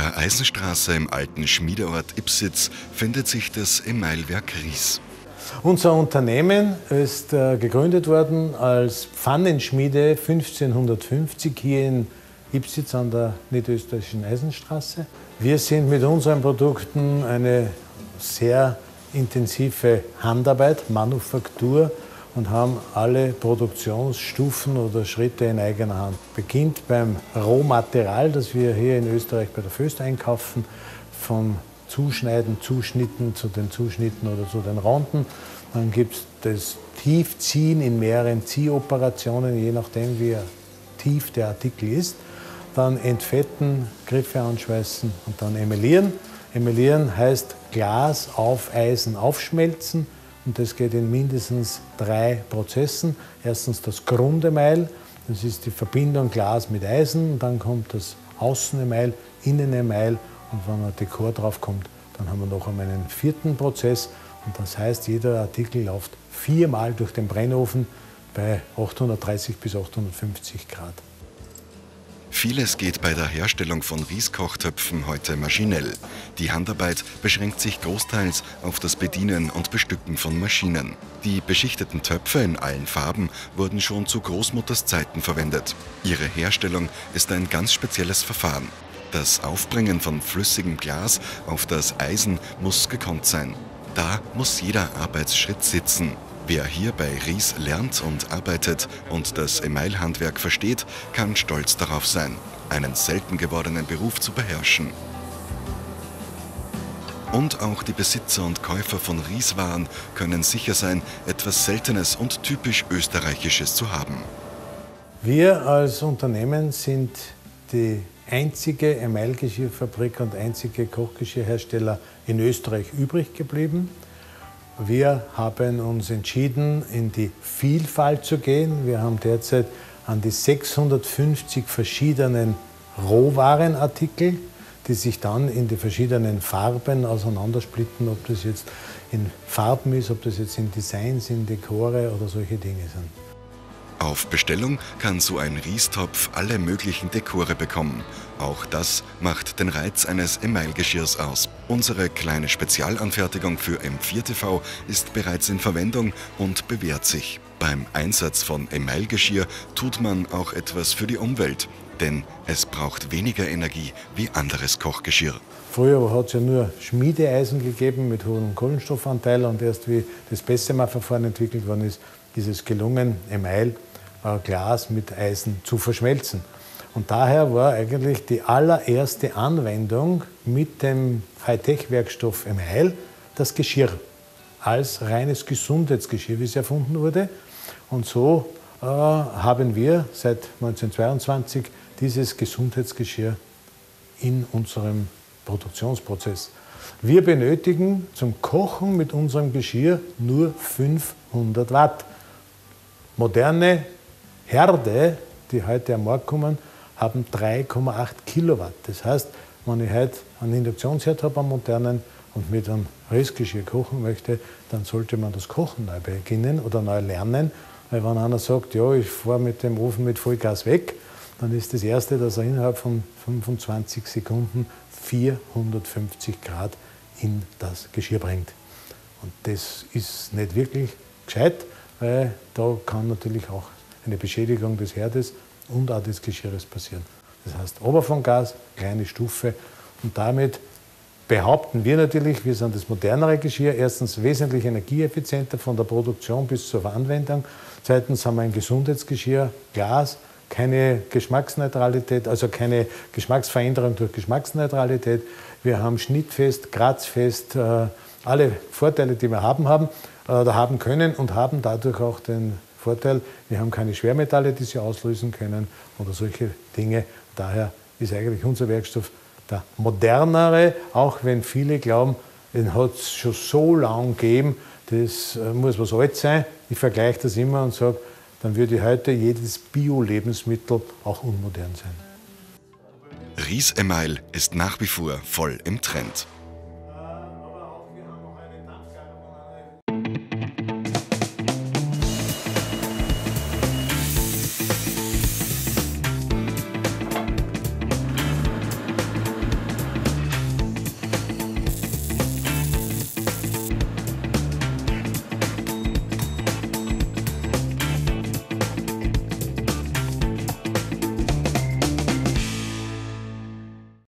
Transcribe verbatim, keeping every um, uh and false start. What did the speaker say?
der Eisenstraße im alten Schmiedeort Ipsitz findet sich das Emailwerk Ries. Unser Unternehmen ist äh, gegründet worden als Pfannenschmiede fünfzehnhundertfünfzig hier in Ipsitz an der niederösterreichischen Eisenstraße. Wir sind mit unseren Produkten eine sehr intensive Handarbeit, Manufaktur und haben alle Produktionsstufen oder Schritte in eigener Hand. Beginnt beim Rohmaterial, das wir hier in Österreich bei der Voest einkaufen, vom Zuschneiden, Zuschnitten zu den Zuschnitten oder zu den Ronden. Dann gibt es das Tiefziehen in mehreren Ziehoperationen, je nachdem wie tief der Artikel ist. Dann entfetten, Griffe anschweißen und dann emellieren. Emellieren heißt Glas auf Eisen aufschmelzen und das geht in mindestens drei Prozessen. Erstens das Grundemail, das ist die Verbindung Glas mit Eisen, und dann kommt das Außenemail, Innenemail, und wenn ein Dekor drauf kommt, dann haben wir noch einmal einen vierten Prozess, und das heißt, jeder Artikel läuft viermal durch den Brennofen bei achthundertdreißig bis achthundertfünfzig Grad. Vieles geht bei der Herstellung von Ries-Kochtöpfen heute maschinell. Die Handarbeit beschränkt sich großteils auf das Bedienen und Bestücken von Maschinen. Die beschichteten Töpfe in allen Farben wurden schon zu Großmutters Zeiten verwendet. Ihre Herstellung ist ein ganz spezielles Verfahren. Das Aufbringen von flüssigem Glas auf das Eisen muss gekonnt sein. Da muss jeder Arbeitsschritt sitzen. Wer hier bei Ries lernt und arbeitet und das Emailhandwerk versteht, kann stolz darauf sein, einen selten gewordenen Beruf zu beherrschen. Und auch die Besitzer und Käufer von Ries-Waren können sicher sein, etwas Seltenes und typisch Österreichisches zu haben. Wir als Unternehmen sind die einzige Emailgeschirrfabrik und einzige Kochgeschirrhersteller in Österreich übrig geblieben. Wir haben uns entschieden, in die Vielfalt zu gehen. Wir haben derzeit an die sechshundertfünfzig verschiedenen Rohwarenartikel, die sich dann in die verschiedenen Farben auseinandersplitten, ob das jetzt in Farben ist, ob das jetzt in Designs, in Dekore oder solche Dinge sind. Auf Bestellung kann so ein Riestopf alle möglichen Dekore bekommen. Auch das macht den Reiz eines Emailgeschirrs aus. Unsere kleine Spezialanfertigung für M vier T V ist bereits in Verwendung und bewährt sich. Beim Einsatz von Emailgeschirr tut man auch etwas für die Umwelt, denn es braucht weniger Energie wie anderes Kochgeschirr. Früher hat es ja nur Schmiedeeisen gegeben mit hohem Kohlenstoffanteil, und erst wie das Bessemer-Verfahren entwickelt worden ist, ist es gelungen, Email, äh, Glas mit Eisen zu verschmelzen. Und daher war eigentlich die allererste Anwendung mit dem Hightech-Werkstoff Email das Geschirr als reines Gesundheitsgeschirr, wie es erfunden wurde. Und so äh, haben wir seit neunzehnhundertzweiundzwanzig dieses Gesundheitsgeschirr in unserem Produktionsprozess. Wir benötigen zum Kochen mit unserem Geschirr nur fünfhundert Watt. Moderne Herde, die heute am Markt kommen, haben drei Komma acht Kilowatt. Das heißt, wenn ich heute einen Induktionsherd habe, einen modernen, und mit einem Rissgeschirr kochen möchte, dann sollte man das Kochen neu beginnen oder neu lernen. Weil wenn einer sagt, ja, ich fahre mit dem Ofen mit Vollgas weg, dann ist das Erste, dass er innerhalb von fünfundzwanzig Sekunden vierhundertfünfzig Grad in das Geschirr bringt. Und das ist nicht wirklich gescheit, weil da kann natürlich auch eine Beschädigung des Herdes und auch des Geschirres passieren. Das heißt, ober vom Gas, kleine Stufe, und damit behaupten wir natürlich, wir sind das modernere Geschirr, erstens wesentlich energieeffizienter von der Produktion bis zur Anwendung, zweitens haben wir ein Gesundheitsgeschirr, Glas, keine Geschmacksneutralität, also keine Geschmacksveränderung durch Geschmacksneutralität. Wir haben schnittfest, kratzfest, äh, alle Vorteile, die wir haben, haben, äh, haben können und haben dadurch auch den Vorteil, wir haben keine Schwermetalle, die sie auslösen können oder solche Dinge. Daher ist eigentlich unser Werkstoff der modernere, auch wenn viele glauben, den hat es schon so lange gegeben, das äh, muss was alt sein. Ich vergleiche das immer und sage, dann würde heute jedes Bio-Lebensmittel auch unmodern sein. Ries Email ist nach wie vor voll im Trend.